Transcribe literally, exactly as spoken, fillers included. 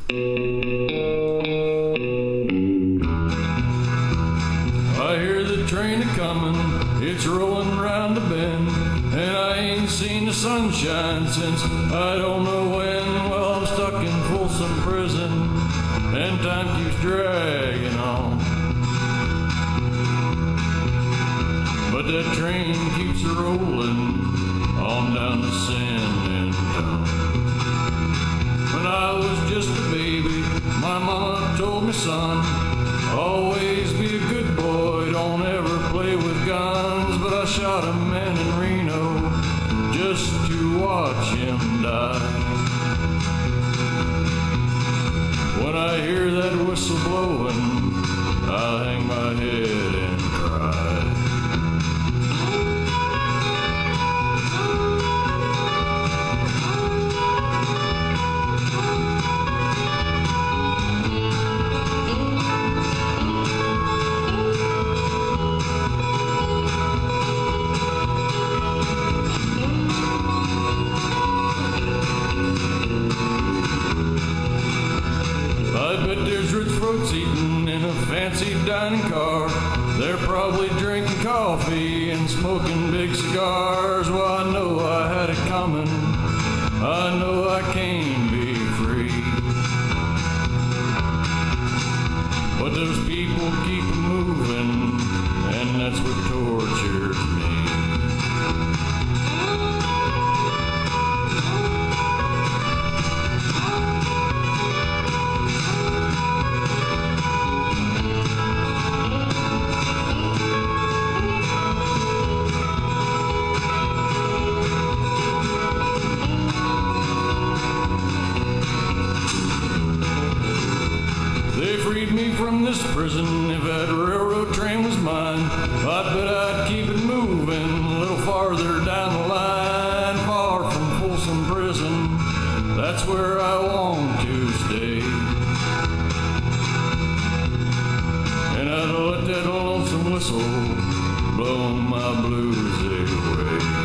I hear the train a-comin', it's rolling round the bend, and I ain't seen the sunshine since I don't know when. Well, I'm stuck in Folsom prison, and time keeps dragging on. But that train keeps rolling on down to San Antonio. When I was just a baby, my mama told me, son, always be a good boy, don't ever play with guns. But I shot a man in Reno just to watch him die. When I hear that whistle blowing, I hang my head and cry. I bet there's rich folks eating in a fancy dining car. They're probably drinking coffee and smoking big cigars. Well, I know I had it coming, I know I can't be free. But those people keep moving, and that's what tortures me. They freed me from this prison. If that railroad train was mine, I bet I'd keep it moving a little farther down the line. Far from Folsom prison, that's where I want to stay. And I'd let that lonesome whistle blow my blues away.